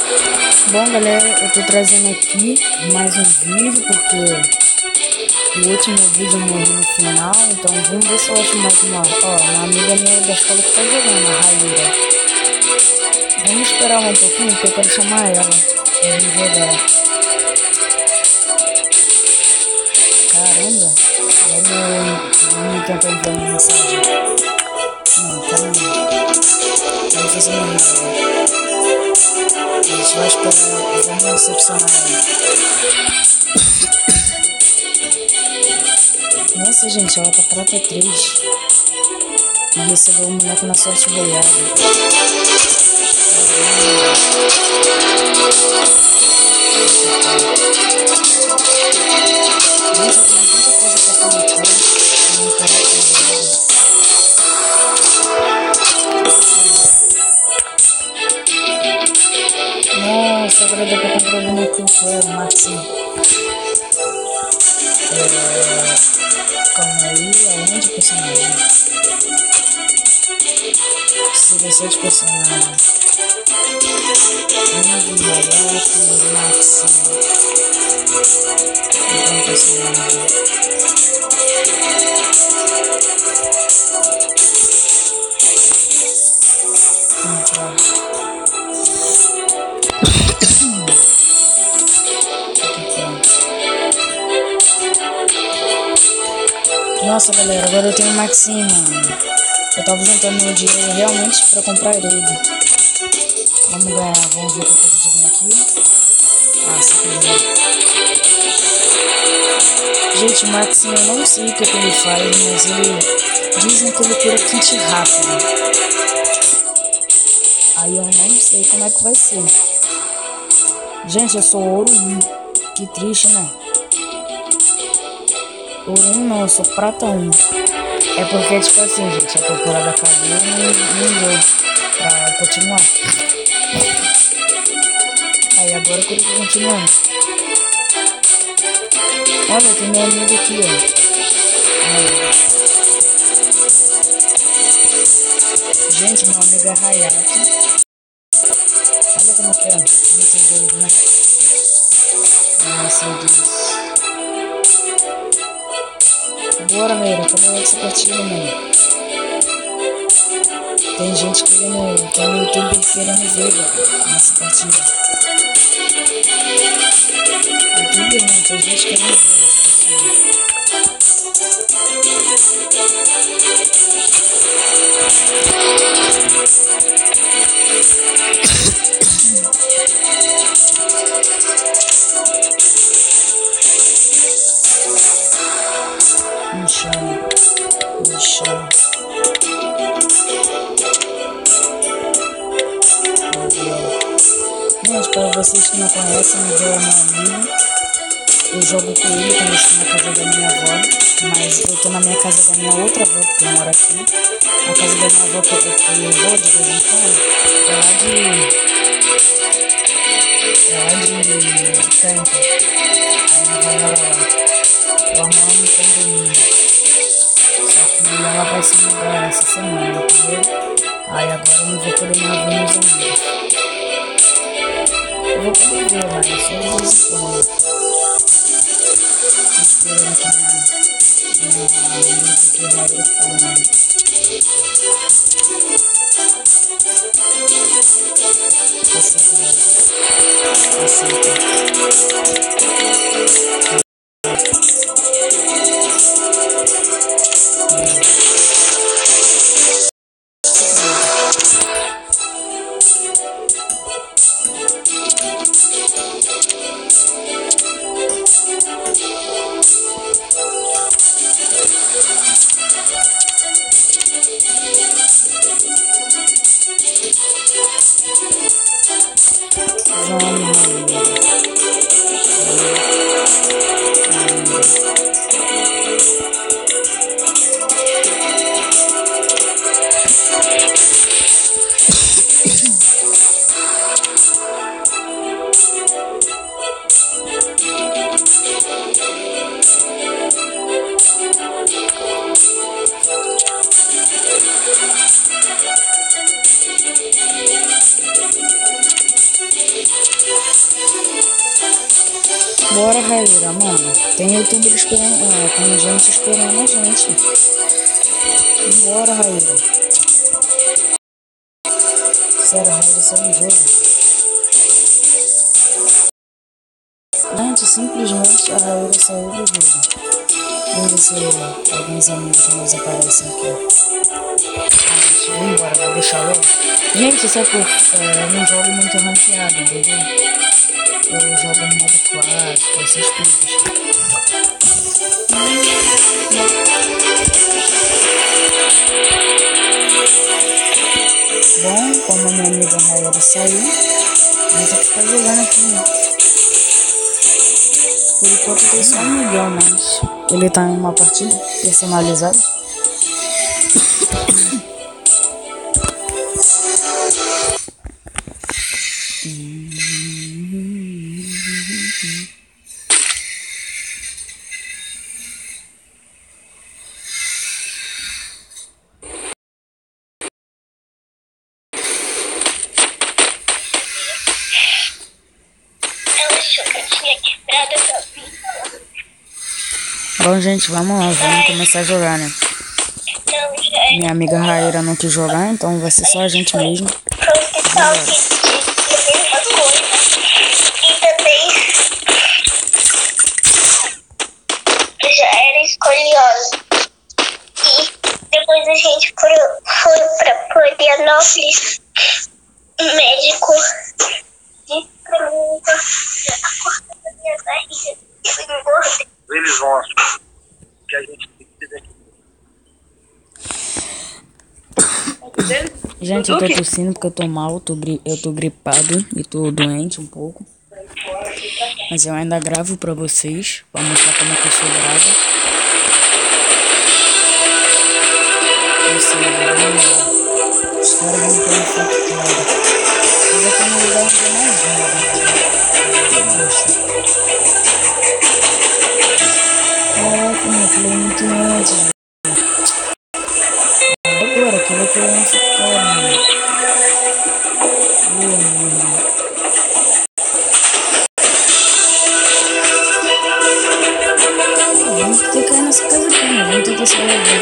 Bom, galera, eu tô trazendo aqui mais um vídeo, porque o último vídeo eu morri no final, então vamos ver se eu acho mais uma. Ó, uma amiga minha da escola que tá jogando, a Raíra. Vamos esperar um pouquinho, porque eu quero chamar ela pra vir jogar. Caramba, vamos tentar enviar uma mensagem. Não, calma aí. Vamos fazer uma mensagem. A gente vai esperar, vamos recepcionar ela. Nossa, gente, ela tá prata 3 e recebeu um boneco na sorte royal. Nossa, tem tanta coisa pra colocar. Não coloca nada. Nossa, agora dá pra comprar o boneco que eu quero, Maxi. Calma aí, aonde o personagem? Seleção de personagem. Maxi. Então, personagem. Nossa, galera, agora eu tenho o Maxi, mano. Eu tava juntando meu dinheiro realmente pra comprar ele. Vamos ganhar, vamos ver o que eu tô fazendo aqui. Ah, sim. Gente, o Maxi, eu não sei o que ele faz, mas ele... dizem que ele cura kit rápido. Aí eu não sei como é que vai ser. Gente, eu sou ouro 1. Que triste, né? Ouro 1 não, eu sou prata 1. É porque, tipo assim, gente, a temporada acabou e não deu pra continuar. Aí agora que eu tô continuando. Olha, tem meu amigo aqui, ó. Aí. Gente, meu amigo é Hayato. Olha como que é. Muito doido, né? Nossa, meu Deus. Bora, Meira, acabou essa partida, mano. Tem gente querendo, tem um youtuber querendo ver, velho, nessa partida. Youtuber não, tem gente querendo ver nessa partida. Me chama. Gente, para vocês que não conhecem, Miguel é meu amigo. Eu jogo com ele quando eu estou na casa da minha avó. Mas eu tô na minha casa da minha outra avó, porque eu moro aqui. A casa da minha avó que eu vou de vez em quando é lá de Campo. A minha avó mora lá. Ela mora no condomínio. Só que ela vai se mudar essa semana, entendeu? Aí agora eu não vou poder mais ver meus amigos. Eu vou poder ver, mas só de vez em quando. Esperando aqui na música que vai falando. Vambora, Raíra, mano. Tem youtuber esperando, tem gente esperando a gente. Vambora, Raíra. Sério, Raíra, sai do jogo. Gente, simplesmente a Raíra saiu do jogo. Vamos ver se alguns amigos meus aparecem aqui. Gente, vambora, vou deixar logo. Gente, isso é porque eu não jogo muito ranqueado, entendeu? Eu jogo no modo clássico, essas coisas. Bom, como a minha amiga Raíra saiu, vou ter que ficar jogando aqui, né? Por enquanto tem só um Miguel, mas ele tá em uma partida personalizada. Bom, gente, vamos lá, vamos começar a jogar, né? Minha amiga Raíra não quis jogar, então vai ser só a gente mesmo. Já era escoliosa. E depois a gente foi pra Florianópolis. O médico disse pra mim a corta da minha barriga e eu engordei. Eles mostram que a gente precisa aqui. Gente, eu tô tossindo porque eu tô mal, eu tô gripado e tô doente um pouco. Mas eu ainda gravo pra vocês, pra mostrar como é que eu sou brava. Ou seja, os caras vão ter infectado. Mas eu tô no lugar onde eu mais jogo. Caraca, eu falei muito antes. Agora que eu vou ter infectado, mano. Vamos ter que cair nessa casa aqui, né? Vamos tentar se resolver.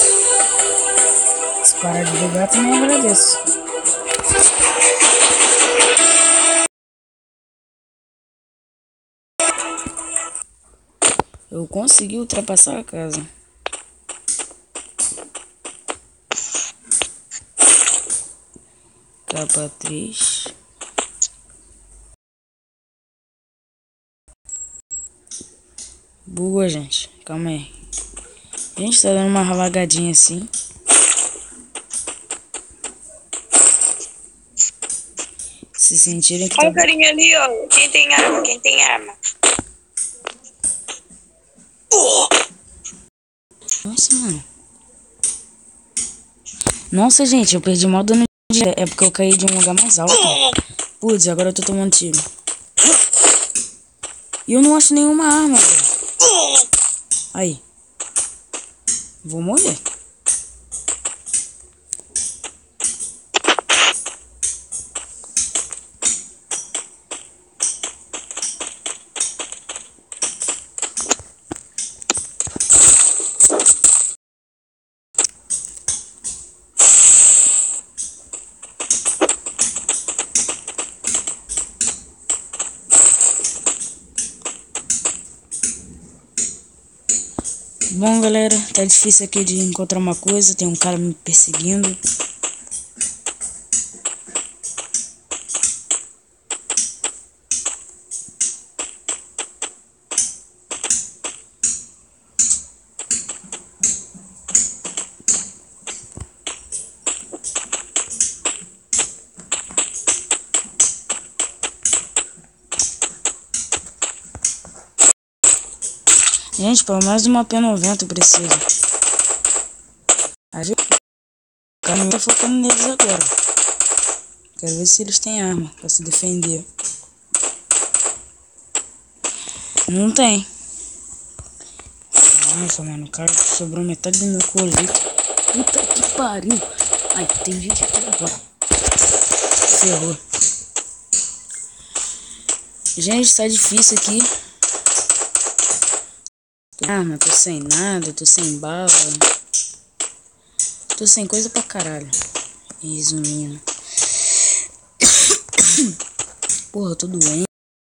Se parar de jogar, também agradeço. Eu consegui ultrapassar a casa. Capa 3. Boa, gente. Calma aí. A gente tá dando uma ralagadinha assim. Se sentirem que Olha tá... o carinha ali, ó. Quem tem arma? Quem tem arma? Nossa, mano. Nossa, gente, eu perdi mal dano de... É porque eu caí de um lugar mais alto. Putz, agora eu tô tomando tiro. E eu não acho nenhuma arma, velho. Aí. Vou morrer. Bom, galera, tá difícil aqui de encontrar uma coisa. Tem um cara me perseguindo. Gente, pelo menos uma P90 eu preciso. A gente... O cara tá focando neles agora. Quero ver se eles têm arma pra se defender. Não tem. Nossa, mano, o cara sobrou metade do meu colete. Puta que pariu. Ai, tem gente aqui agora. Ferrou. Gente, tá difícil aqui. arma, tô sem nada, tô sem bala. Tô sem coisa pra caralho. Resumindo. Porra, eu tô doente.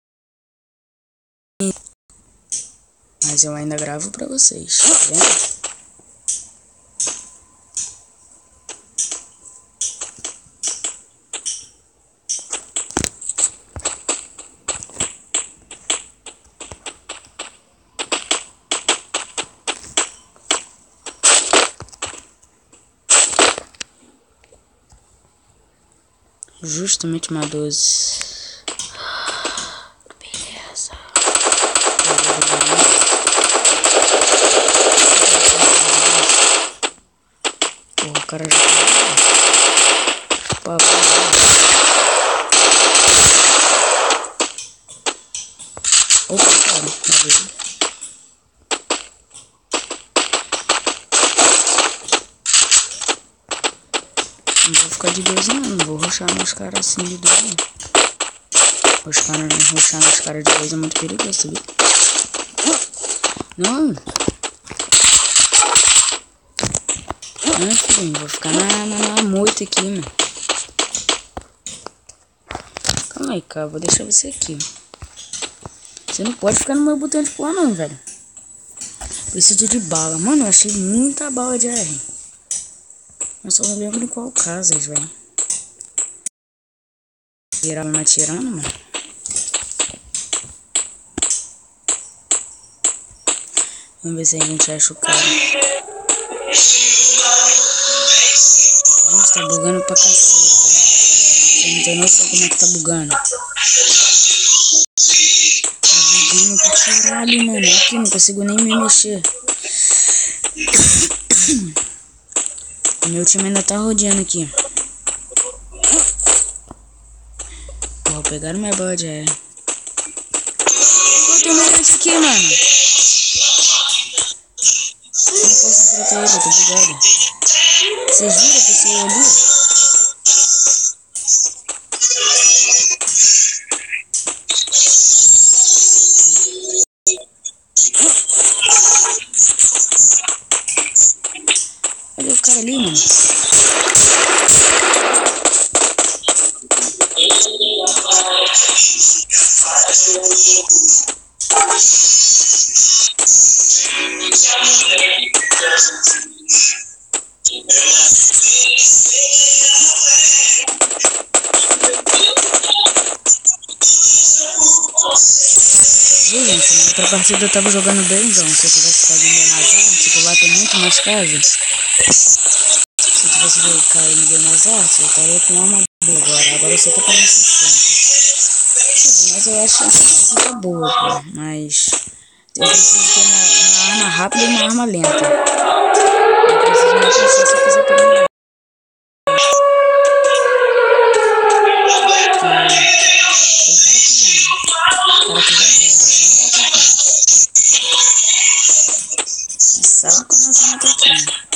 Mas eu ainda gravo pra vocês, tá vendo? Justamente uma 12. Beleza. Porra, o cara já tá... Opa, cara, beleza. Não vou ficar de 2 não vou rushar nos caras assim de 2 não. Rushar nos caras de 2 é muito perigoso, sabia? Não, filho, vou ficar na moita aqui, mano. Calma aí, cara, vou deixar você aqui. Você não pode ficar no meu botão de pular não, velho. Preciso de bala. Mano, eu achei muita bala de AR. Eu só não lembro em qual casas, velho. Virava me atirando, mano. Vamos ver se a gente acha o cara. Gente, tá bugando pra cacete, velho. Você não tem noção como é que tá bugando. Tá bugando pra caralho, mano. Aqui, não consigo nem me mexer. Meu time ainda tá rodeando aqui. Porra, pegaram minha bala de AR. Pô, tem um gente aqui, mano. Eu não posso enfrentar ele, eu tô bugado. Vocês viram a pessoa ali? Olha o cara ali, mano. Viu, gente? Na outra partida eu tava jogando bem, então. Se eu tivesse caído mais arte, que lá tem muito mais casas. Se eu tivesse caído bem mais arte, eu estaria com uma boa agora. Agora eu só tô com 60. Mas eu acho que tá boa, pô. Mas eu preciso ter uma arma rápida e uma arma lenta. Eu preciso de uma pessoa se eu quiser pegar uma. Sabe quando eu não tô aqui.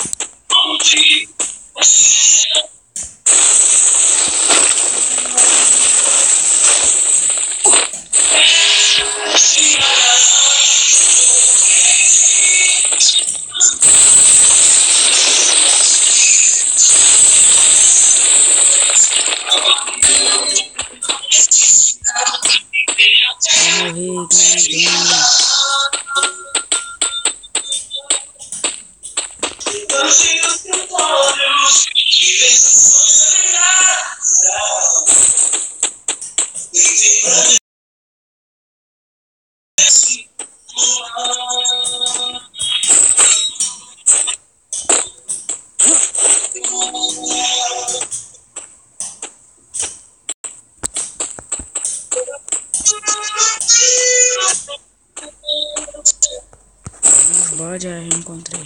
Vou morrer aqui, bode, aí eu encontrei.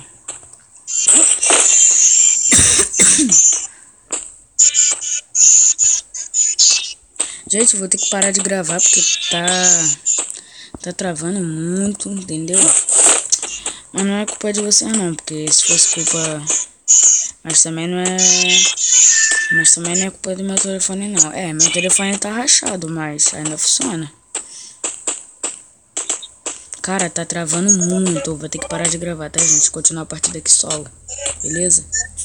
Gente, eu vou ter que parar de gravar porque tá travando muito, entendeu? Mas não é culpa de vocês não, porque se fosse culpa... Mas também não é culpa do meu telefone não. É, meu telefone tá rachado, mas ainda funciona. Cara, tá travando muito. Vou ter que parar de gravar, tá, gente? Continuar a partida aqui solo. Beleza?